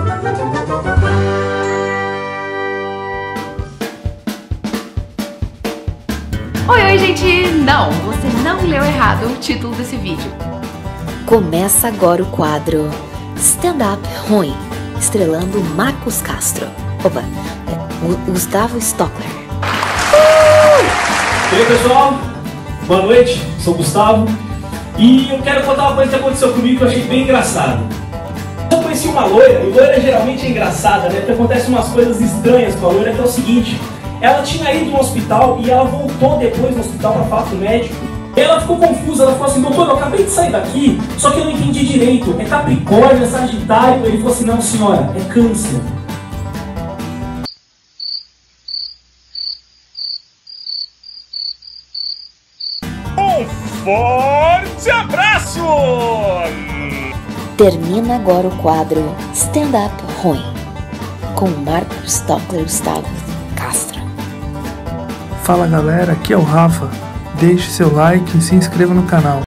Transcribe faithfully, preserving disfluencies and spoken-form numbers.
Oi, oi, gente! Não, você não leu errado o título desse vídeo. Começa agora o quadro Stand Up Ruim, estrelando Marcos Castro. Opa, é, Gustavo Stockler. Uh! E aí, pessoal? Boa noite, sou o Gustavo. E eu quero contar uma coisa que aconteceu comigo que eu achei bem engraçado. Eu conheci uma loira, e loira geralmente é engraçada, né? Porque acontecem umas coisas estranhas com a loira, que é o seguinte. Ela tinha ido no hospital e ela voltou depois no hospital para falar com o médico. Ela ficou confusa, ela falou assim, doutor, eu acabei de sair daqui, só que eu não entendi direito, é Capricórnio, é Sagitário? Ele falou assim, não senhora, é Câncer. Um forte abraço! Termina agora o quadro Stand Up Ruim, com Marcos Stockler Gustavo Castro. Fala galera, aqui é o Rafa. Deixe seu like e se inscreva no canal.